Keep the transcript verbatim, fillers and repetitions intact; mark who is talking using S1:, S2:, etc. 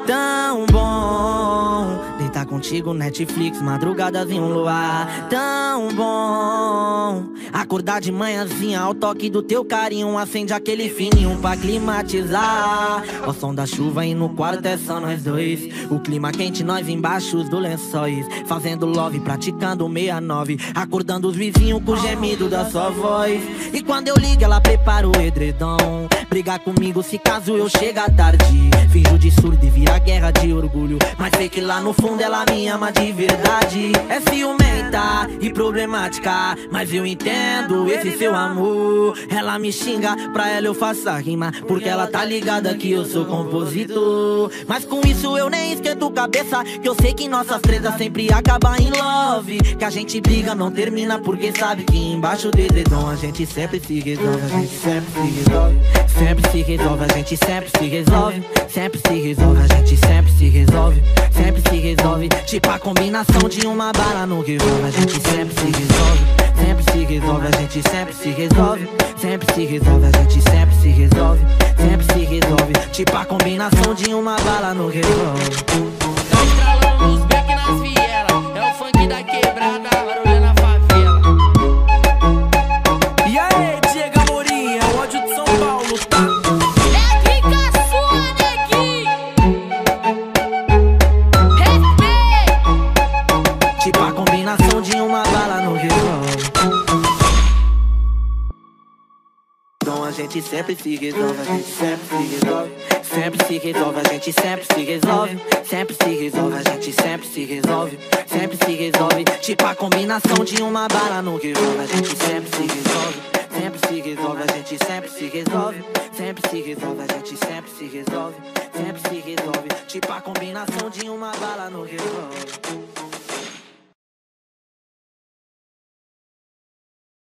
S1: tão bom deitar contigo, Netflix, madrugadas em um luar. Tão bom acordar de manhãzinha ao toque do teu carinho. Acende aquele fininho pra climatizar. O som da chuva e no quarto é só nós dois. O clima quente, nós embaixo do lençóis, fazendo love, praticando meia nove, acordando os vizinhos com o gemido da sua voz. E quando eu ligo ela prepara o edredom, brigar comigo se caso eu chegar tarde. Finjo de surdo e vira guerra de orgulho, mas sei que lá no fundo ela me ama de verdade. É ciumenta e problemática, mas eu entendo esse seu amor. Ela me xinga, pra ela eu faço a rima, porque ela tá ligada que eu sou compositor. Mas com isso eu nem esquento cabeça, que eu sei que nossas tretas sempre acabam em love. Que a gente briga, não termina, porque sabe que embaixo do edredom a gente sempre se resolve. A gente sempre se resolve, sempre se resolve, a gente sempre se resolve. Sempre se resolve, a gente sempre se resolve. Sempre se resolve, tipo a combinação de uma bala no revólver. A gente sempre se resolve, sempre se resolve, a gente sempre se resolve. Sempre se resolve, a gente sempre se resolve. Sempre se resolve, tipo a combinação de uma bala no revólver.
S2: Tá estralando os beck nas vielas, é o funk da quebrada, barulho na favela.
S3: E aí, Diego Amorim, é o ódio de São Paulo, tá?
S1: Tipo a combinação de uma bala no revólver. Então a gente sempre se resolve, a gente sempre se resolve. Sempre se resolve, a gente sempre se resolve. Sempre se resolve, a gente sempre se resolve. Sempre se resolve, tipo a combinação de uma bala no revólver. A gente sempre se resolve, sempre se resolve, a gente sempre se resolve. Sempre se resolve, a gente sempre se resolve. Sempre se resolve, tipo a combinação de uma bala no revólver.